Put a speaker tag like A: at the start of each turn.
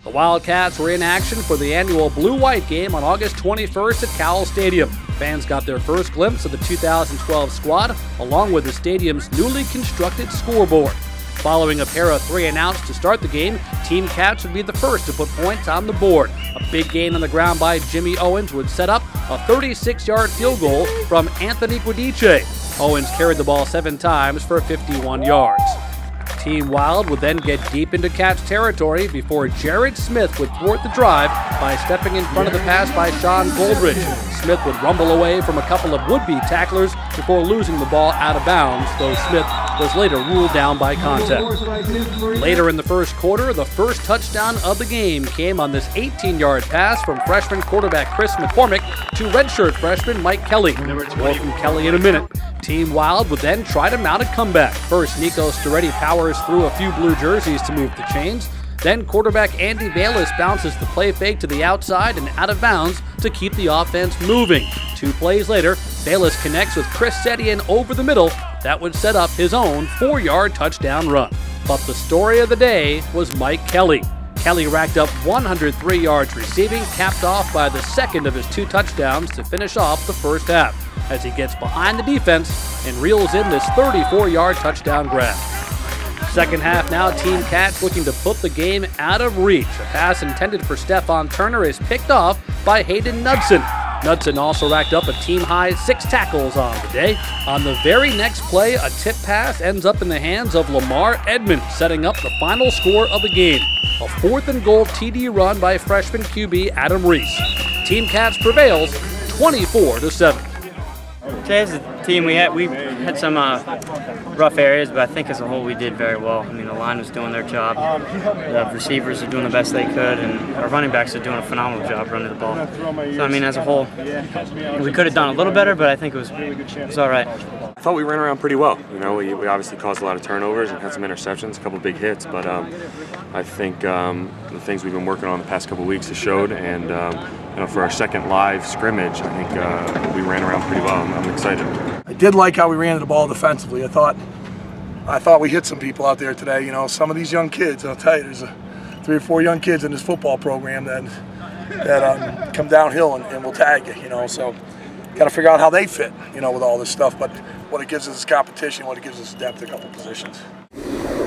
A: The Wildcats were in action for the annual Blue-White game on August 21st at Cowell Stadium. Fans got their first glimpse of the 2012 squad, along with the stadium's newly constructed scoreboard. Following a pair of three announced to start the game, Team Cats would be the first to put points on the board. A big gain on the ground by Jimmy Owens would set up a 36-yard field goal from Anthony Guidice. Owens carried the ball 7 times for 51 yards. Team Wild would then get deep into Cats territory before Jared Smith would thwart the drive by stepping in front of the pass by Sean Goldridge. Smith would rumble away from a couple of would-be tacklers before losing the ball out of bounds, though Smith was later ruled down by contact. Later in the first quarter, the first touchdown of the game came on this 18-yard pass from freshman quarterback Chris McCormick to redshirt freshman Mike Kelly. More from Kelly in a minute. Team Wild would then try to mount a comeback. First, Nico Storetti powers through a few blue jerseys to move the chains. Then quarterback Andy Bayless bounces the play fake to the outside and out of bounds to keep the offense moving. 2 plays later, Bayless connects with Chris Setien over the middle. That would set up his own 4-yard touchdown run. But the story of the day was Mike Kelly. Kelly racked up 103 yards receiving, capped off by the second of his 2 touchdowns to finish off the first half, as he gets behind the defense and reels in this 34-yard touchdown grab. Second half now, Team Cats looking to put the game out of reach. A pass intended for Stephon Turner is picked off by Hayden Knudsen. Knudsen also racked up a team-high 6 tackles on the day. On the very next play, a tip pass ends up in the hands of Lamar Edmonds, setting up the final score of the game. A 4th and goal TD run by freshman QB Adam Reese. Team Cats prevails 24-7.
B: Today as a team, we had some rough areas, but I think as a whole we did very well. I mean, the line was doing their job, the receivers are doing the best they could, and our running backs are doing a phenomenal job running the ball. So I mean, as a whole, we could have done a little better, but I think it was all right.
C: I thought we ran around pretty well. You know, we obviously caused a lot of turnovers and had some interceptions, a couple big hits, but I think the things we've been working on the past couple weeks have showed, and you know, for our second live scrimmage, I think we ran around pretty well. I'm excited.
D: I did like how we ran the ball defensively. I thought we hit some people out there today. You know, some of these young kids, I'll tell you, there's 3 or 4 young kids in this football program that come downhill and will tag you. You know, so got to figure out how they fit. You know, with all this stuff. But what it gives us is competition. What it gives us is depth at a couple positions.